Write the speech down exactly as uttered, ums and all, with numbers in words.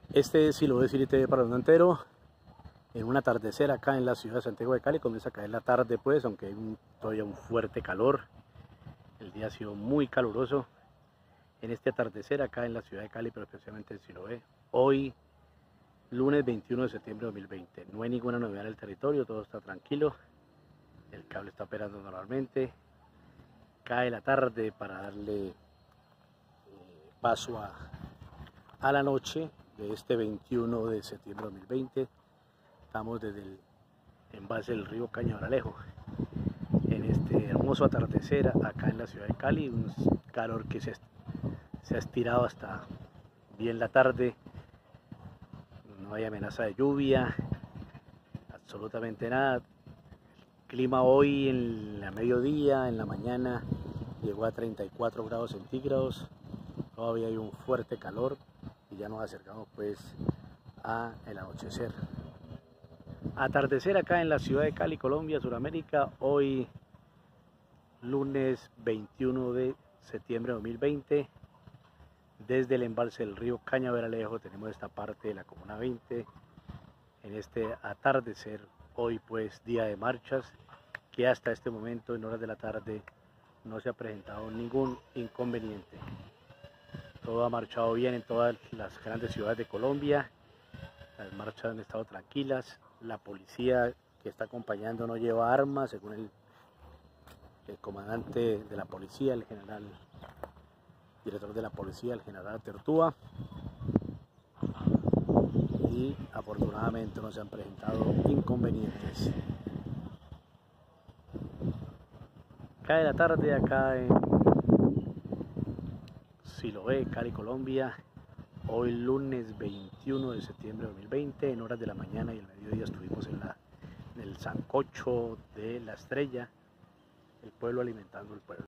Este es Siloé City T V para el mundo entero. En un atardecer acá en la ciudad de Santiago de Cali, comienza a caer la tarde pues, aunque hay un, todavía un fuerte calor. El día ha sido muy caluroso. En este atardecer acá en la ciudad de Cali, pero especialmente en Siloé. Hoy, lunes veintiuno de septiembre de dos mil veinte. No hay ninguna novedad en el territorio, todo está tranquilo. El cable está operando normalmente. Cae la tarde para darle eh, paso a, a la noche de este veintiuno de septiembre de dos mil veinte. Estamos desde el embalse del río Cañaveralejo en este hermoso atardecer acá en la ciudad de Cali, un calor que se, se ha estirado hasta bien la tarde. No hay amenaza de lluvia, absolutamente nada. El clima hoy en la mediodía, en la mañana, llegó a treinta y cuatro grados centígrados. Todavía hay un fuerte calor y ya nos acercamos pues a el anochecer. Atardecer acá en la ciudad de Cali, Colombia, Sudamérica, hoy lunes veintiuno de septiembre de dos mil veinte. Desde el embalse del río Cañaveralejo tenemos esta parte de la Comuna veinte. En este atardecer, hoy pues día de marchas, que hasta este momento en horas de la tarde no se ha presentado ningún inconveniente. Todo ha marchado bien en todas las grandes ciudades de Colombia. Las marchas han estado tranquilas. La policía que está acompañando no lleva armas, según el, el comandante de la policía, el general, director de la policía, el general Tertúa. Y afortunadamente no se han presentado inconvenientes. Cae la tarde acá en Siloé, Cali, Colombia. Hoy lunes veintiuno de septiembre de dos mil veinte, en horas de la mañana y el mediodía estuvimos en, la, en el sancocho de la Estrella, el pueblo alimentando el pueblo.